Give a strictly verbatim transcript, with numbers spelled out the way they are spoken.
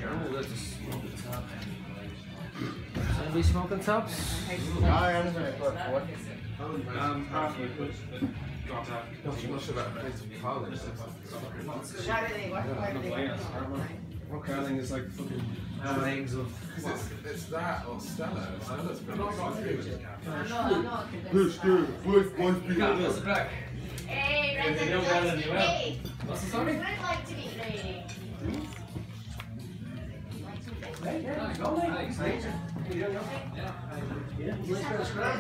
let's just smoke the top. Somebody smoking tops? I am going to put what? Um, probably drop out. Not much about college. What curling is like fucking Legs of. It's, it's that or Stella. Stella's pretty good. I'm not, I'm not Who's convinced. good? Who's going to be Got this back. Hey, Red They know better than you will. What's the story? I'd like to meet lady. Go, mate. Yeah. Just have a